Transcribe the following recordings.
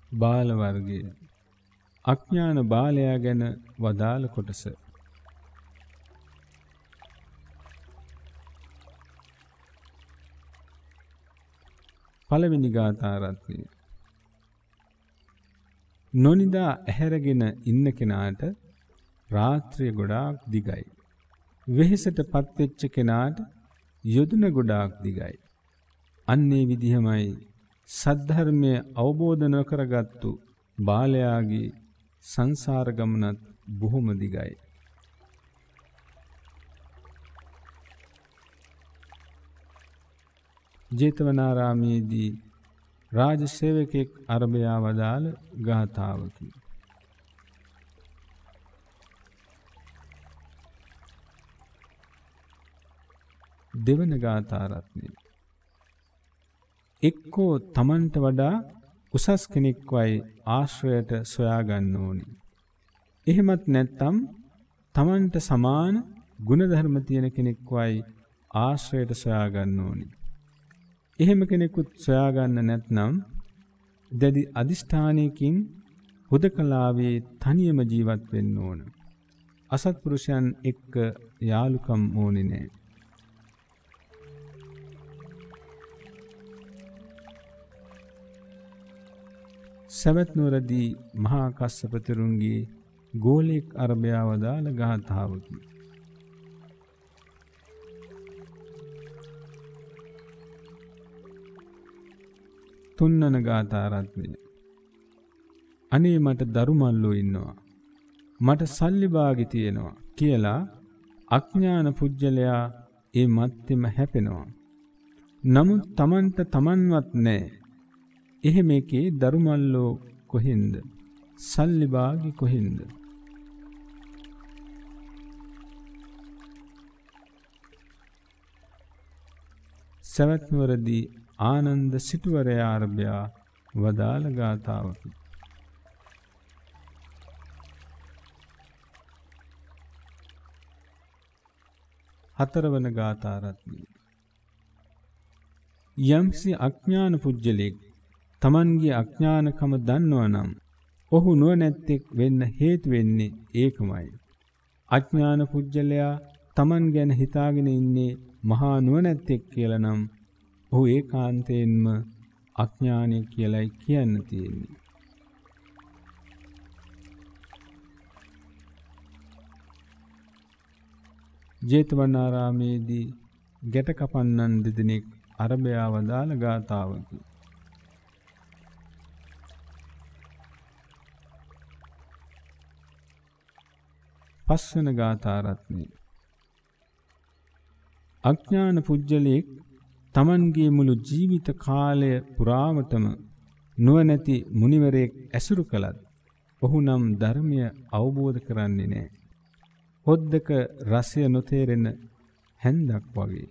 බාල වර්ගය. අඥාන බාලයා ගැන වදාළ කොටස. පළවෙනි ගාථා රත්නය. නොනිදා ඇහැරගෙන ඉන්න කෙනාට රාත්‍රිය ගොඩාක් දිගයි. වෙහෙසටපත් වෙච්ච කෙනාට යොදුන ගොඩාක් දිගයි. අන්නේ විදිහමයි සද්ධර්මය අවබෝධ නොකරගත්තු බාලයාගේ සංසාර ගමනත් බොහොම දිගයි. ජේතවනාරාමේදී රාජ සේවකෙක් අරබයා වදාළ ගාථාවකි. දෙවන ගාථා රත්නය. එක්කෝ තමන්ට වඩා උසස් කෙනෙක්වයි ආශ්‍රයට සොයාගන්න ඕනි. එහෙමත් නැත්නම් තමන්ට සමාන ගුණධර්ම තියෙන කෙනෙක්වයි ආශ්‍රයට සොයාගන්න ඕනි. එහෙම කෙනෙකුත් සොයාගන්න නැත්නම් දැඩි අදිෂ්ඨානයකින් හුදකලාවේ තනියම ජීවත් වෙන්න ඕන. අසත්පුරුෂයන් එක්ක යාළුකම් ඕනේ නැහැ. සවැත් නුවරදී මහා කස්සප තෙරුන්ගේ ගෝලෙක් අරබයා වදාළ ගාථාවකි. තුන්වන ගාථා රත්නය. අනේ මට දරු මල්ලෝ ඉන්නවා. මට සල්ලි බාගි තියෙනවා කියලා අඥාන පුජ්‍යලයා ඒ මත්තෙම හැපෙනවා. නමුත් තමන්ට තමන්වත් නැහැ. එහෙම එකේ දරු මල්ලෝ කොහෙන්ද? සල්ලි බාගි කොහෙන්ද? සවැත් නුවරදී ආනන්ද සිටුවරයා අරබයා වදාළ ගාථාවකි. හතරවන ගාථා රත්නය. යම්සි අඥාන පුජ්‍යලෙක් තමන්ගේ අඥානකම දන්නවනම් ඔහු නුවණැත්තෙක් වෙන්න හේතු වෙන්නේ ඒකමයි. අඥාන පුජ්‍යලයා තමන් ගැන හිතාගෙන ඉන්නේ මහා නුවණැත්තෙක් කියලා නම් ඔහු ඒකාන්තයෙන්ම අඥානය කියලයි කියන්න තියෙන්නේ. ජේතවනාරාමේදී ගැට කපන්නන් දෙදෙනෙක් අරබයා වදාළ ගාථාවකි. පස්වන ගාථා රත්නය. අඥාන පුජ්‍යලෙක් තමන්ගේ මුළු ජීවිත කාලය පුරාවටම නුවණැති මුනිවරයෙක් ඇසුරු කළත් ඔහු නම් ධර්මය අවබෝධ කරන්නේ නැහැ. හොද්දක රසය නොතේරෙන හැන්දක් වගේ.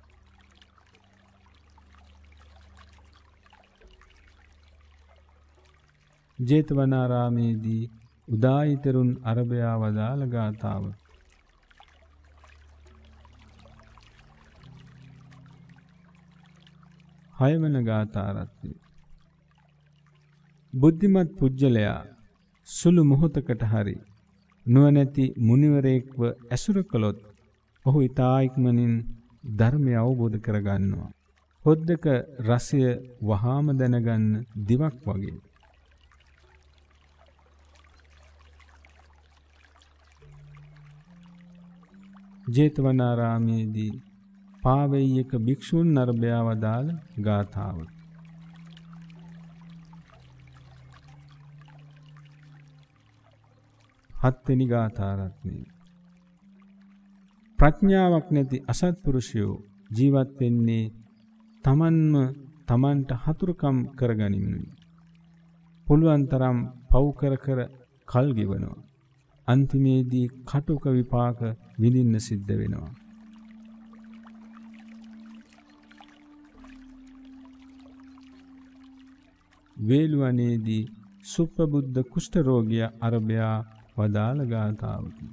ජේතවනාරාමේදී උදායිතරුන් අරබයා වදාළ ගාථාව. හයවන ගාථා රත්නය. බුද්ධිමත් පුජ්‍යලයා සුළු මොහොතකට හරි නුවණැති මුනිවරයෙක්ව ඇසුර කළොත් ඔහු ඊතා ඉක්මනින් ධර්මය අවබෝධ කරගන්නවා. හොද්දක රසය වහාම දැනගන්න දිවක් වගේ. ජේතවනාරාමේදී පාවෙය්‍යක භික්ෂුන් අරබයා වදාළ ගාථාව. හත්වෙනි ගාථා රත්නය. ප්‍රඥාවක් නැති අසත්පුරුෂයෝ ජීවත් වෙන්නේ තමන්ම තමන්ට හතුරුකම් කරගනිමිනුයි. පුළුවන් තරම් පව් කර කර කල් ගෙවනවා. අන්තිමේදී කටුක විපාක විඳින්න සිද්ධ වෙනවා. වේළුවනේදී සුප්පබුද්ධ කුෂ්ඨ රෝගිය අරබයා වදාළ ගාථාවකි.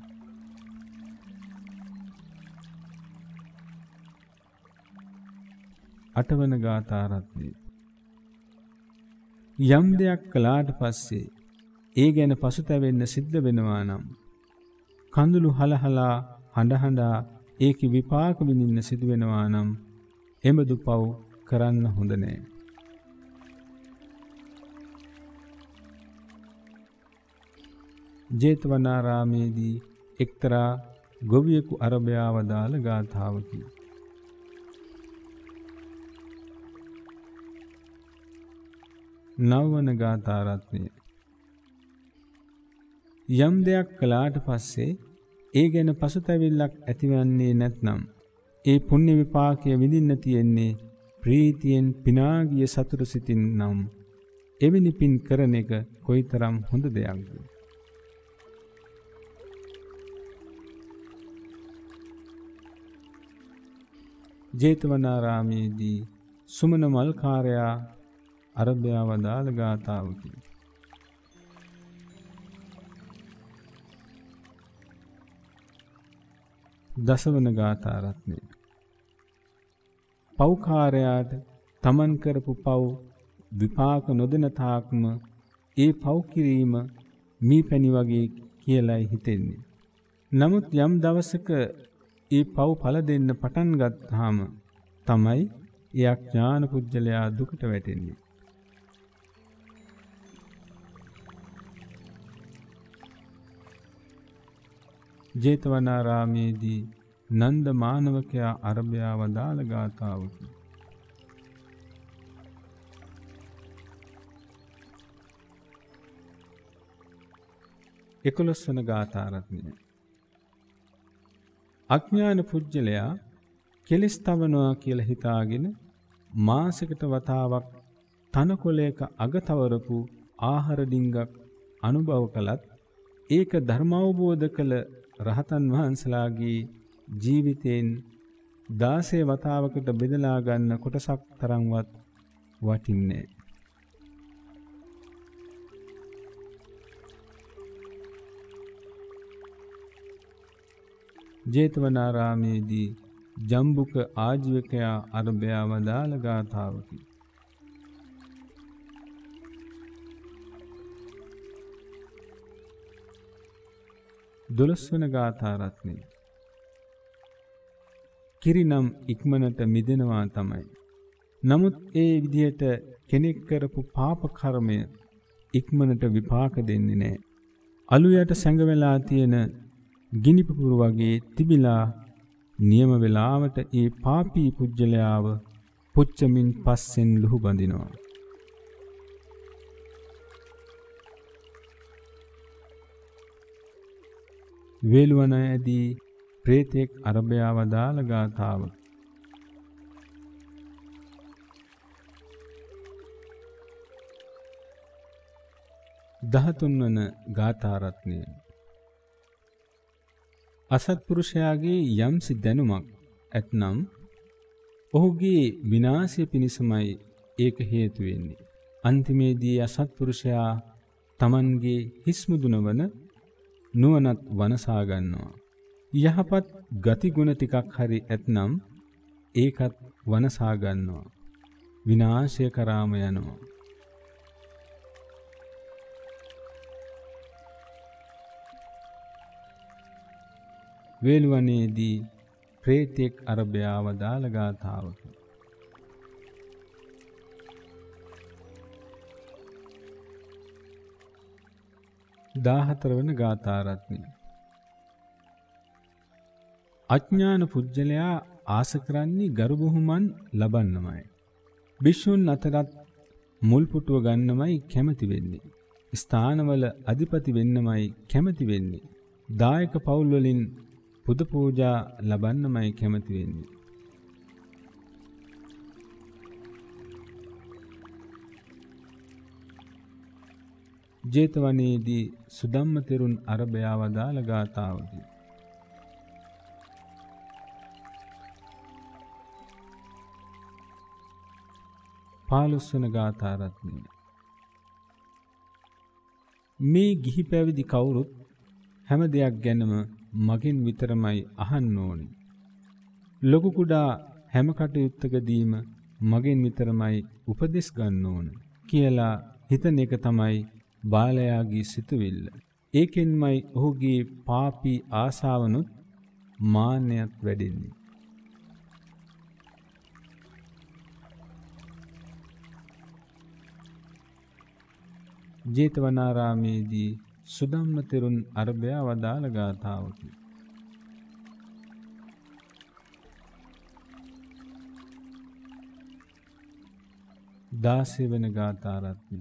අටවන ගාථා රත්නය. යම් දෙයක් කළාට පස්සේ ඒ ගැන පසුතැවෙන්න සිද්ධ වෙනවා නම් කඳුළු හලහලා හඬ ඒකේ විපාක විඳින්න සිදු වෙනවා නම් එබඳු පව් කරන්න හොඳ නෑ. ජේතවනාරාමේදී එක්තරා ගොවියෙකු අරබයා වදාළ ගාථාවකි. නවවන ගාථා රත්නය. යම් දෙයක් කළාට පස්සේ ඒ ගැන පසුතැවිල්ලක් ඇතිවන්නේ නැත්නම් ඒ පුණ්‍ය විපාකය විඳින්න තියෙන්නේ ප්‍රීතියෙන් පිනාගිය සතුට සිතින් නම් එවැනි පින් කරන එක කොයිතරම් හොඳ දෙයක්ද. ජේතවනාරාමේදී සුමන මල්කාරයා අරබයා වදාළ ගාථාවකි. දසවන ගාථා රත්නය. පව්කාරයාට තමන් කරපු පව් විපාක නොදෙන තාක්ම ඒ පව් කිරීම මීපැණි වගේ කියලායි හිතෙන්නේ. නමුත් යම් දවසක ඒ පව් ඵල දෙන්න පටන් ගත්තාම තමයි ඒ අඥාන පුජ්‍යලයා දුකට වැටෙන්නේ. ජේතවනාරාමේදී නන්ද මානවකයා අරබයා වදාළ ගාථාවකි. එකොළොස්වන ගාථා රත්නය. අඥාන පුජ්‍යලයා කෙලෙස් තවනවා කියලා හිතාගෙන මාසයකට වතාවක් තනකොළයක අග තවරපු ආහාර ඩිංගක් අනුභව කළත් ඒක ධර්මාවබෝධ කළ රහතන් වහන්සලාගේ ජීවිතයෙන් 16 වතාවකට බෙදලා ගන්න කොටසක් තරම්වත් වටින්නේ. ජේතවනාරාමේදී ජම්බුක ආජීවකයා අරබයා වදාළ ගාථාවකි. දොළොස්වන ගාථා රත්නය. කිරිනම් ඉක්මනට මිදෙනවා තමයි. නමුත් ඒ විදිහට කෙනෙක් කරපු පාප කර්මය ඉක්මනට විපාක දෙන්නේ නැහැ. අලු යට සැඟවෙලා තියෙන ගිනි පුපුර වගේ තිබිලා නියම වේලාවට ඒ පාපී පුජ්‍යලයාව පුච්චමින් පස්සෙන් ලුහු බඳිනවා. වේලුවනයේදී ප්‍රේතෙක් අරබයා වදාළ ගාථාව. 13 වන ගාථා රත්නය. අසත්පුරුෂයාගේ යම්සි දැනුමක් ඇතනම් ඔහුගේ විනාශය පිණිසමයි ඒක හේතු වෙන්නේ. අන්තිමේදී අසත්පුරුෂයා Tamanගේ හිස්මුදුනවන නුවණත් වනසා ගන්නවා. යහපත් ගති ගුණ ටිකක් හරි ඇතනම් ඒකත් වනසා ගන්නවා. විනාශය කරාම යනවා. වේලුවනේදී ප්‍රේතෙක් අරබයා වදාළ ගාථාවකි. 14 වන ගාථා රත්නය. අඥාන පුජ්‍යලයා ආස කරන්නේ ගරු බුහුමන් ලබන්නමයි. භික්ෂුන් අතරත් මුල් පුටුව ගන්නමයි කැමති වෙන්නේ. ස්ථානවල අධිපති වෙන්නමයි කැමති වෙන්නේ. දායක පවුල් වලින් පුද පූජා ලබන්නමයි කැමති වෙන්නේ. ජේතවනේදී සුදම්ම තෙරුන් අරබයා වදාළ ගාථාවකි. 15 වන ගාථා රත්නය. මේ ගිහි පැවිදි කවුරුත් හැම දෙයක් ගැනම මගෙන් විතරමයි අහන්න ඕනේ. ලොකු කුඩා හැම කටයුත්තකදීම මගෙන් විතරමයි උපදෙස් ගන්න ඕන කියලා හිතන එක තමයි බාලයාගේ සිතුවිල්ල. ඒකෙන්මයි ඔහුගේ පාපී ආසාවනුත් මාන්නයත් වැඩෙන්නේ. ජේතවනාරාමේදී සුදම්ම තෙරුන් අරබයා වදාළ ගාථාවකි. දාසය වෙන ගාථාරත්නය.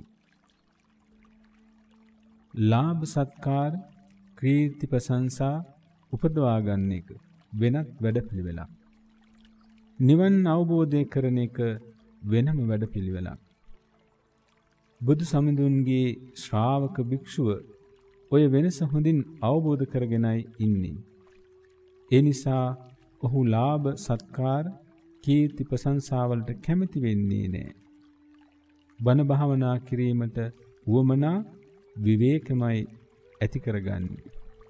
ලාභ සත්කාර කීර්ති ප්‍රශංසා උපදවා ගන්න එක වෙනත් වැඩපිළිවෙලක්. නිවන් අවබෝධය කරන එක වෙනම වැඩපිළිවෙලක්. බුදු සමිඳුන්ගේ ශ්‍රාවක භික්ෂුව ඔය වෙනස හොඳින් අවබෝධ කරගෙනයි ඉන්නේ. ඒ නිසා ඔහු ලාභ සත්කාර කීර්ති ප්‍රශංසාවලට කැමති වෙන්නේ නැහැ. බණ භාවනා කිරීමට උවමනා විවේකමයි ඇති කරගන්නේ.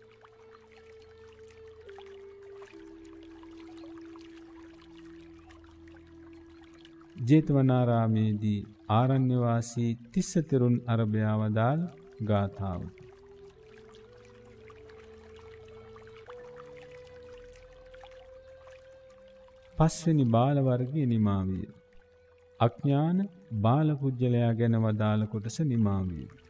ජේතවනාරාමේදී ආරණ්‍ය වාසී තිස්ස තෙරුන් අරබයා වදාළ ගාථාව. පස්වෙනි බාල වර්ගයේ නිමාවිය. අඥාන බාල පුජ්‍යලයා ගැන වදාළ කොටස නිමාවිය.